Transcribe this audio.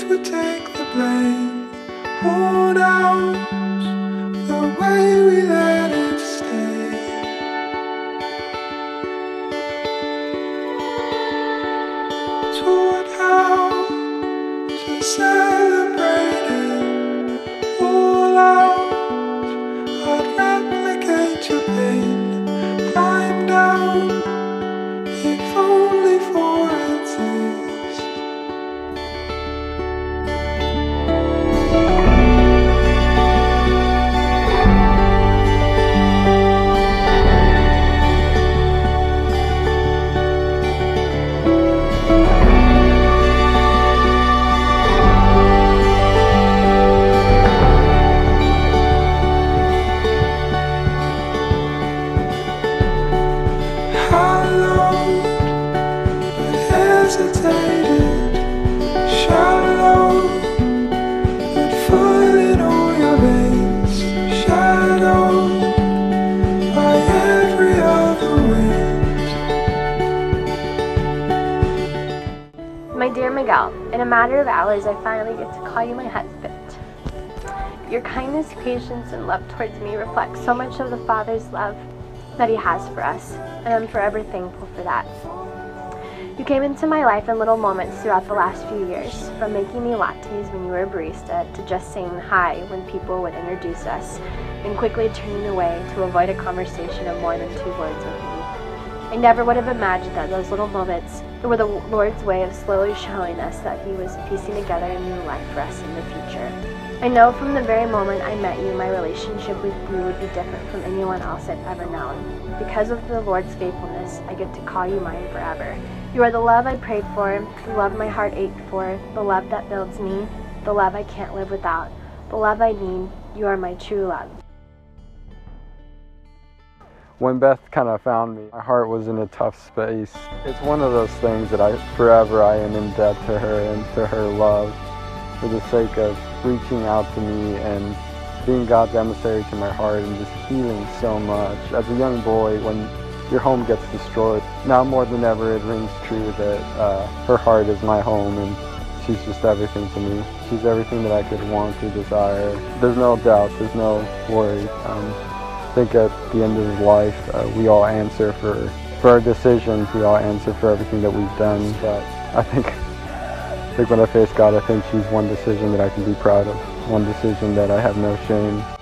would take the blame, worn out the way we let it stay. Taught how to celebrate it all out. I'd replicate your pain, climb down, if only for a taste. Hesitated, shallow, but full in all your veins, shadowed by every other wind. My dear Miguel, in a matter of hours I finally get to call you my husband. Your kindness, patience, and love towards me reflect so much of the Father's love that He has for us, and I'm forever thankful for that. You came into my life in little moments throughout the last few years, from making me lattes when you were a barista to just saying hi when people would introduce us, and quickly turning away to avoid a conversation of more than 2 words with me. I never would have imagined that those little moments were the Lord's way of slowly showing us that He was piecing together a new life for us in the future. I know from the very moment I met you, my relationship with you would be different from anyone else I've ever known. Because of the Lord's faithfulness, I get to call you mine forever. You are the love I prayed for, the love my heart ached for, the love that builds me, the love I can't live without, the love I need. You are my true love. When Beth kind of found me, my heart was in a tough space. It's one of those things that I am in debt to her and to her love for the sake of reaching out to me and being God's emissary to my heart and just healing so much. As a young boy, when your home gets destroyed, now more than ever it rings true that her heart is my home and she's just everything to me. She's everything that I could want or desire. There's no doubt, there's no worry. I think at the end of life, we all answer for our decisions, we all answer for everything that we've done, but I think when I face God, I think she's one decision that I can be proud of, one decision that I have no shame.